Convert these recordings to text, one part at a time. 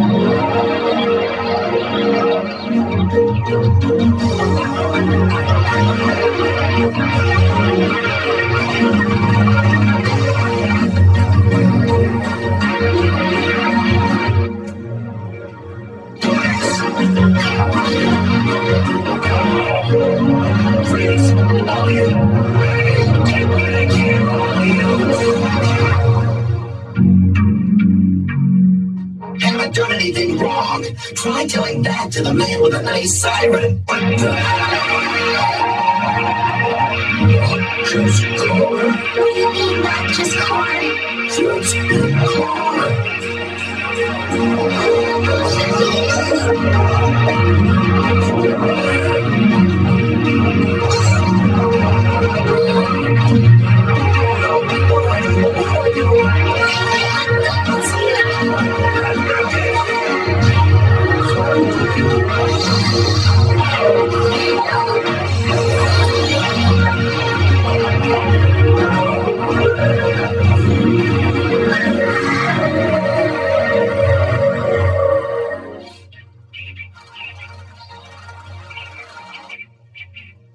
Haven't done anything wrong. Try telling that to the man with a nice siren. What the just corn? What do you mean, not just corn? Just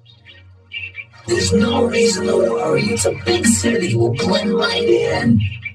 There's no reason to worry. It's a big city. We'll blend right in.